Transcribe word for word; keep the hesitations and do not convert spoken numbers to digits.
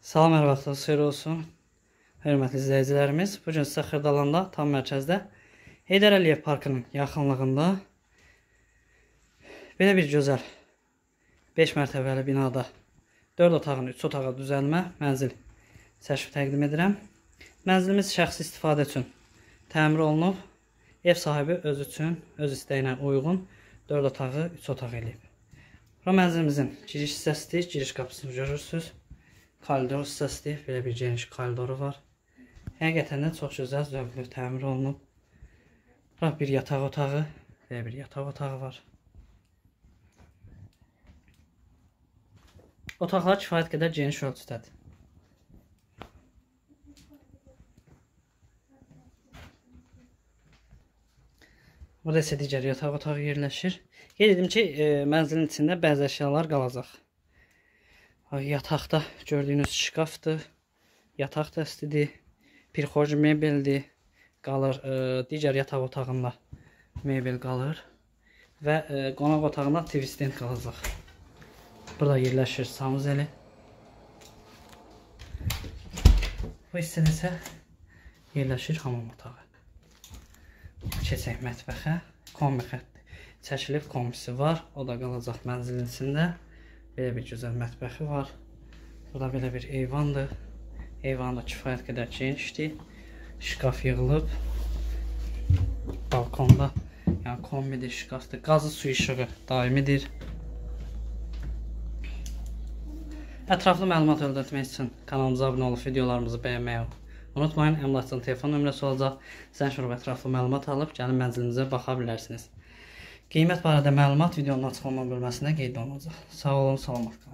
Salam, hər vaxtınız xeyir olsun. Hörmətli izləyicilərimiz, bu gün sizə Xırdalanda, tam mərkəzdə Heydər Əliyev Parkının yaxınlığında belə bir gözəl beş mərtəbəli binada dörd otağın üç otağa düzəlmə mənzil çəkib təqdim edirəm. Mənzilimiz şəxsi istifadə üçün təmir olunub. Ev sahibi öz üçün, öz istəyinə uyğun dörd otağı üç otaq eləyib. Bu mənzilimizin giriş hissəsidir, giriş qapısını görürsünüz. Koridor hissəsidir, belə bir geniş koridoru var. Həqiqətən də çox gözəl, zövqlü təmir olunub. Bura bir yataq otağı, belə bir yataq otağı var. Otaqlar kifayət qədər geniş ölçüdədir. Burada isə digər yataq otağı yerləşir. Qeyd edim ki, e, mənzilin içində bəzi əşyalar qalacaq. Yataqda gördüyünüz şkafdır, yataq dəstidir, pirxoj mebeldir, qalır, e, digər yataq otağında mebel qalır və e, qonaq otağında T V stand qalacaq. Burada yerləşir sanuzeli. Bu hissədə isə yerləşir hamam otağı. Keçək mətbəxə, kombi xətti çəkilib, kombisi var, o da qalacaq mənzilin içində. Belə bir gözəl mətbəxi var. Burada belə bir eyvandır. Eyvan da kifayət qədər genişdir. Şkaf yığılıb. Balkonda, yəni kombidir, şkafdır. Qazı su işığı daimidir. Ətraflı məlumat əldə etmək üçün kanalımıza abunə olub videolarımızı bəyənməyi unutmayın. Əmlakçının telefon nömrəsi olacaq. Sizdən şurada ətraflı məlumat alıb gəlin mənzilinizə baxa bilərsiniz. Qiymət barədə məlumat videonun açıqlama bölməsində qeyd olunacaq. Sağ olun, salamat qalın.